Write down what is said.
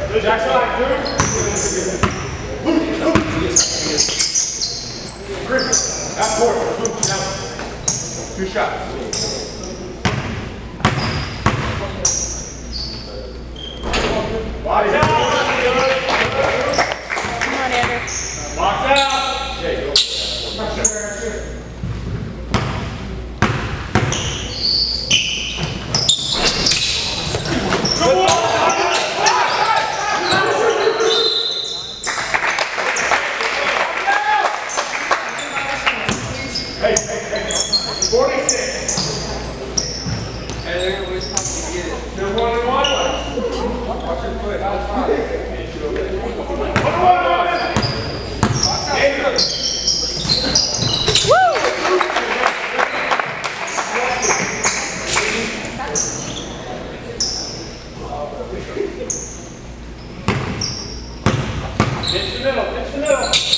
Jackson, half court. Now. 2 shots. Body out. Come on, Andrew. Box out. Yeah, go. Hey, 46. And they're always tough to get it. They're 1 and 1. Watch your foot. Out of time. 1 Pitch the middle.